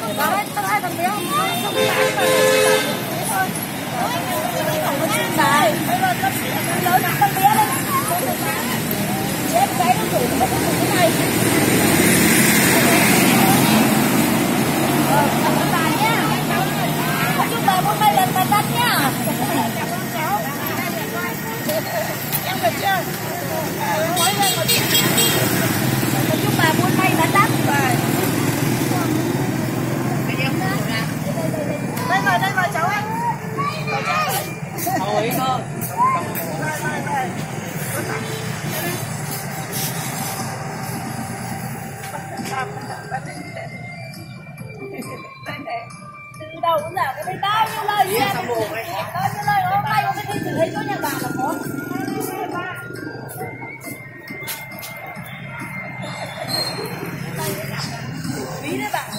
Đấy, tao hai thằng béo không bán mà thôi. Không có chuyện này. Bây giờ nó lớn con bé đây. Em cái nó rủ nó cũng cái này. Cảm ơn bà nhá. Chúc bà một may lần tắt nhá. Em được chưa? Chúc bà buôn may bán đắt. Đây rồi cháu ơi. Thôi cơ. Từ đầu đến giờ có thấy bao nhiêu lời nha. Bao nhiêu lời hôm nay có cái tin thấy chỗ nhà bà là có. Ví đấy bạn.